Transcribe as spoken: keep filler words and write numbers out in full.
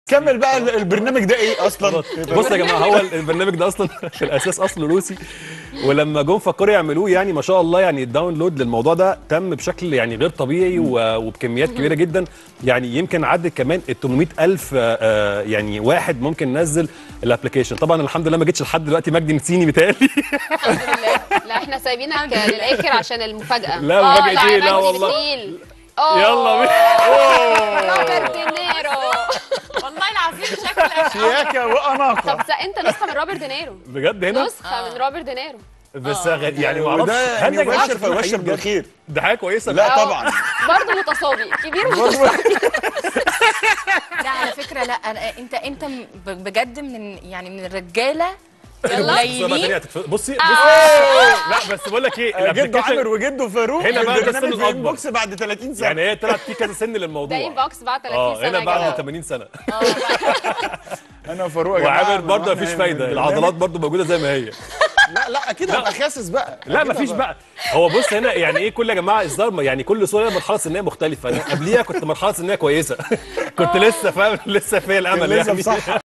كمل بقى البرنامج ده ايه اصلا؟ بص يا جماعه، هو البرنامج ده اصلا في الاساس اصله روسي، ولما جم فكروا يعملوه يعني ما شاء الله يعني الداونلود للموضوع ده تم بشكل يعني غير طبيعي وبكميات كبيره جدا. يعني يمكن عدت كمان ال ثمانمائة ألف آه يعني واحد ممكن نزل الابلكيشن. طبعا الحمد لله ما جيتش لحد دلوقتي مجدي نسيني بيتهيألي. الحمد لله. لا احنا سايبينك للاخر عشان المفاجاه. لا مفاجاه ايه؟ لا والله. يلا بينا. روبرت دينيرو. والله العظيم شكلك شياكه واناقه. طب انت نسخه من روبرت دينيرو؟ بجد هنا نسخه من روبرت دينيرو بس يعني ما اعرفش هل يا جماعه فبشر بالخير؟ ده حاجه كويسه. لا طبعا برضه متصابي كبير ومتصابي. لا على فكره، لا أنا انت انت بجد من يعني من الرجاله يلا بصي بصي لا بس بقول لك ايه، جده عامر وجده فاروق هنا بقى ده السن الاكبر بوكس بعد ثلاثين سنه. يعني هي طلعت في كذا سن للموضوع. ده انبوكس بعد ثلاثين اه سنه هنا بعد كده. ثمانين سنه. انا وفاروق يا جماعه وعامر برضه مفيش فايده، العضلات برضه موجوده زي ما هي. لا لا اكيد هبقى خاسس بقى. لا مفيش بقى. هو بص هنا يعني ايه، كل يا جماعه اصدار يعني كل صوره مرحله سنيه مختلفه. انا قبليها كنت مرحله سنيه كويسه. كنت لسه فاهم لسه فيا الامل يعني.